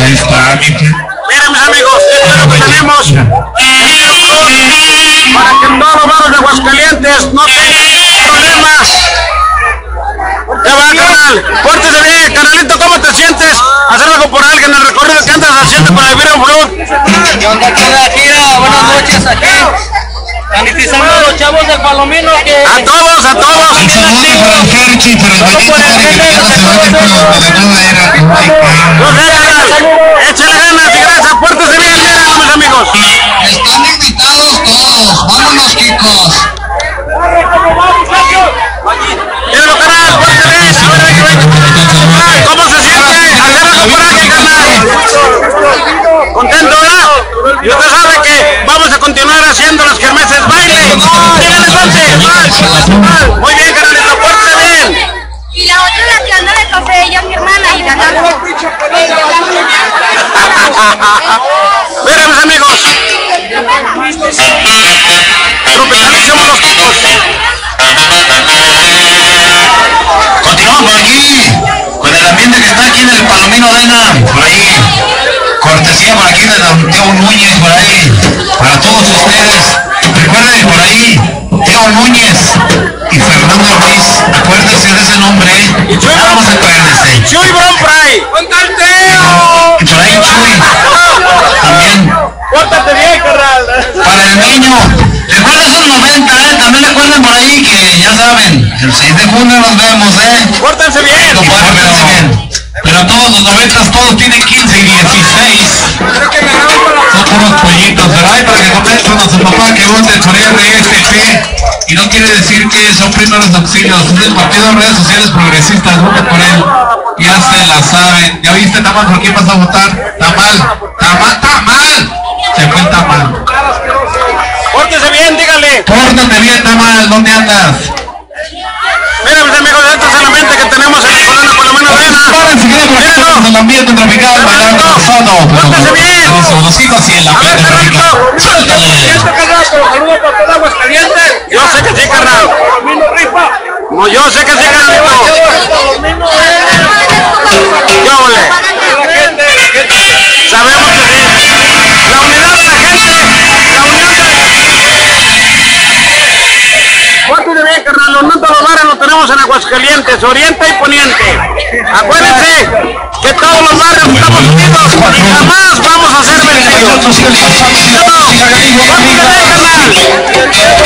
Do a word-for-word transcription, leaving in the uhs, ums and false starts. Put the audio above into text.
Ahí está. Miren, mis amigos, esto es lo que tenemos para que en todos los barrios de Aguascalientes no tengan problemas. Ya va, carnal, pórtese bien, carnalito, ¿cómo te sientes? Hacer algo por alguien en el recorrido que andas haciendo para vivir en Fruit. ¿Qué onda, queda gira? Buenas noches aquí. Sanitizando a los chavos del Palomino que... A todos, a todos. Un saludo para el Ferchi, para el Benito, para que mañana se vayan con los de la nueva era. No sé, carnal, échale ganas y gracias, pórtese bien, miren, mis amigos. Están invitados todos, vámonos, Kikos. Mírenlo, carnal, pórtese bien, a ver, a ver, a ver, ¿cómo se siente? Hacer algo por alguien, carnal. ¿Contento, verdad? Y usted sabe que vamos a continuar haciendo las kermeses baile. ¡Díganle suerte! Muy bien, carnalito, pórtese bien. Y la otra la que anda de café, ella es mi hermana y ganamos. Miren, mis amigos, tropitalicemos los Kikos. Continuamos por aquí, con el ambiente que está aquí en el Palomino Arena, por ahí. Cortesía por aquí de don Teo Núñez, por ahí, para todos ustedes. Recuerden por ahí, Teo Núñez y Fernando Ruiz, acuérdense de ese nombre, ¿eh? Nada más acuérdense. Chuy Bron Fry. ¡Ponta el Teo! Y por ahí Chuy, también. ¡Pórtate bien, carnal! Para el niño, recuerden esos noventa, ¿eh? También recuerden por ahí que, ya saben, el seis de junio nos vemos, ¿eh? ¡Pórtense bien! Pórtense bien. Pero todos los noventas, todos tienen quince y dieciséis. Son unos pollitos, pero hay para que comenten a su papá que vote por R S P. Y no quiere decir que son primeros auxilios. Es el partido de redes sociales progresistas, voten por él. Ya se la saben. ¿Ya viste, Tamal, por quién vas a votar? Tamal, Tamal, Tamal. Se fue el Tamal. ¡Pórtese bien, dígale! Pórtate bien, Tamal, ¿dónde andas? Mira, mis amigos, esto es el ambiente que tenemos en la colonia Palomino Arena. En el ambiente tropical, bailando solo. ¡Pórtese bien! Los hijos y el A ver, ambiente tropical. carnalito. Saludos para toda Aguascalientes. Yo sé que sí, carnal. Palomino rifa. No, yo sé que sí, carnalito. Palomino ¿Qué ole? Sabemos que sí. La unidad de la gente. La unión de... Pórtese bien, carnal. Los nuestros lugares los tenemos en Aguascalientes, Oriente y Poniente. Acuérdense que todos los barrios estamos unidos y jamás vamos a ser vencidos. ¡Pórtese bien, carnal!